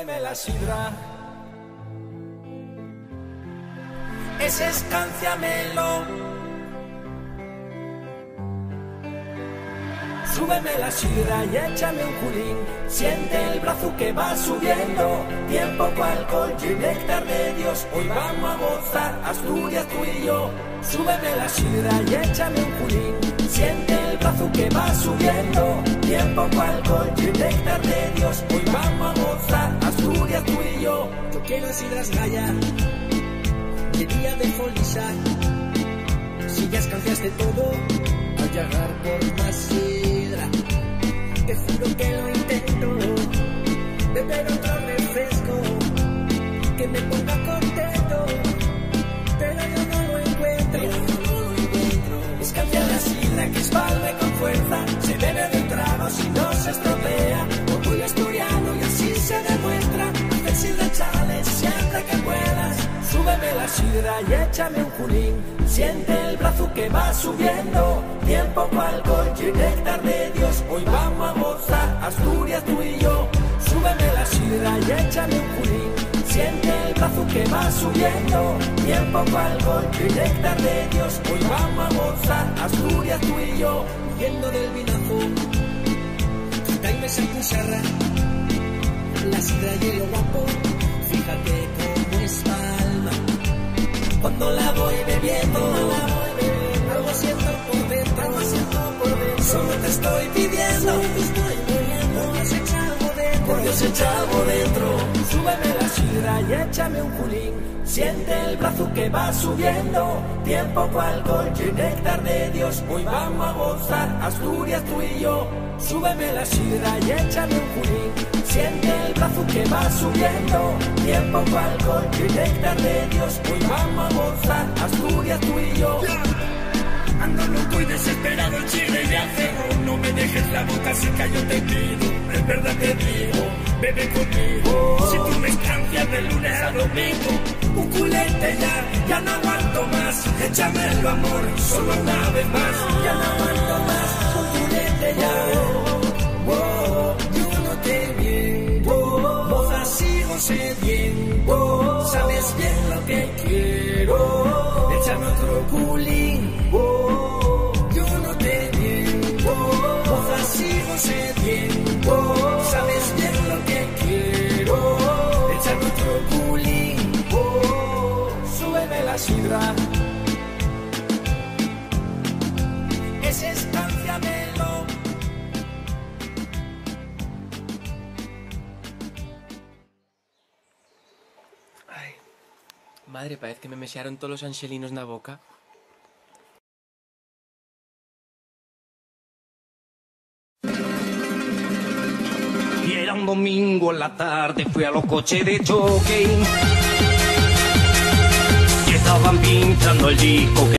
súbeme la sidra. Ese escánciamelo. Súbeme la sidra y échame un culín. Siente el brazo que va subiendo. Bien poco alcohol y néctar de Dios. Hoy vamos a gozar, Asturias, tú y yo. Súbeme la sidra y échame un culín. Siente el brazo que va subiendo. Bien poco alcohol y néctar de Dios. Hoy vamos a gozar, Asturias, tú y yo. Yo quiero sidras gallar, de día de folizar. Si ya escanciaste todo, al llegar por más sidra, te juro que lo intento. Beber otro refresco que me ponga contento, pero yo no lo encuentro. Escancia la sidra que espalme con fuerza. Se bebe de un trago si no se estropea. Orgullo asturiano y así se demuestra. Hacer sidra chales siempre que puedas. Súbeme la sidra y échame un culín. Siente el brazo que va subiendo. Bien poco alcohol y néctar de Dios. Hoy vamos a gozar, Asturias, tú y yo. Súbeme la sidra y échame un culín. Siente el brazo que va subiendo. Bien poco alcohol y néctar de Dios. Hoy vamos a gozar, Asturias, tú y yo. Huyendo del vinazo, quítame esa cucharra. La sidra y el guapo, fíjate cómo es palma. Cuando la voy bebiendo, algo siento por dentro, solo te estoy pidiendo, por Dios echa algo dentro. por Dios echa algo dentro. Súbeme la sidra y échame un culín. Siente el brazo que va subiendo. Bien poco alcohol y néctar de Dios. Hoy vamos a gozar, Asturias, tú y yo. Súbeme la sidra y échame un culín. Siente el brazo que va subiendo. Bien poco alcohol y néctar de Dios. Hoy vamos a gozar, Asturias, tú y yo. Ando loco y desesperado, chile de acero. No me dejes la boca seca, yo te pido. Es verdad te digo, bebe conmigo. Si tú me escancias de lunes a domingo, un culete ya no aguanto más. Échamelo amor, solo una vez más. Ya no aguanto más, un culete ya. Yo no te miento, moza sigo sediento. Sabes bien lo que quiero, échame otro culín. Yo no te miento, moza sigo sediento. Sabes bien lo que quiero, échame otro culín. Súbeme la sidra. Ese escánciamelo. Ay, madre, parece que me mesearon todos los angelinos na boca. Y era un domingo en la tarde, fui a los coches de choque y estaban pinchando el disco.